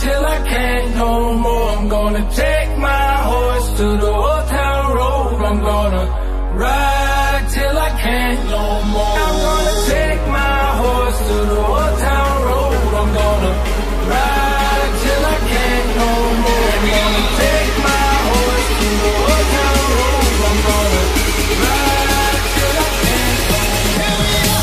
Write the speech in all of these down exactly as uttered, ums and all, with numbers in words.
till I can't no more. I'm gonna take my horse to the old town road. I'm gonna ride till I can't no more. I'm gonna take my horse to the old town road. I'm gonna ride till I can't no more. I'm gonna take my horse to the old town road. I'm gonna ride till I can't no more.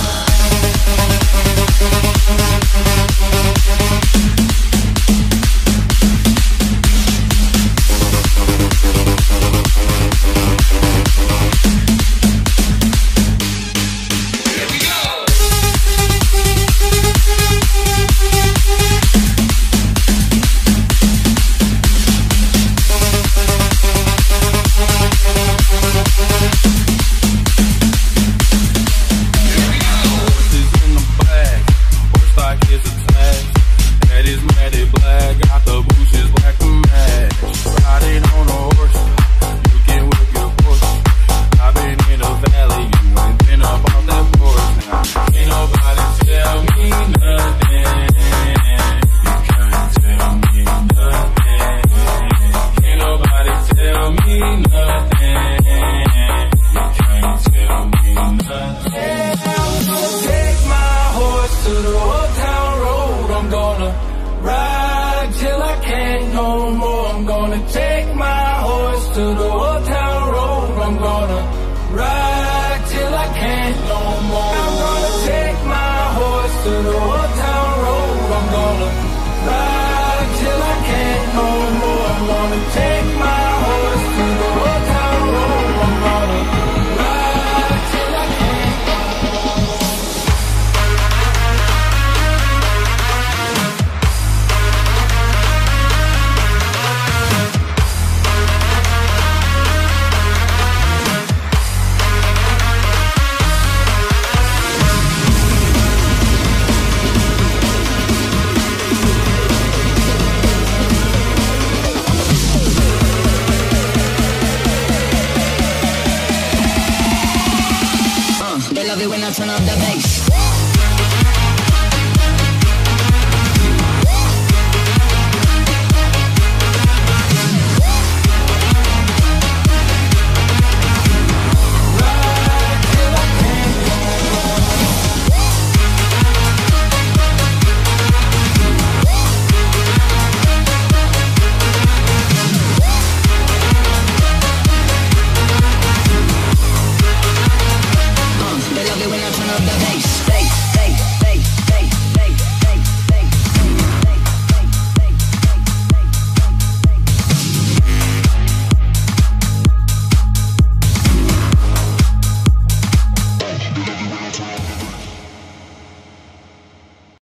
They love it when I turn up the bass.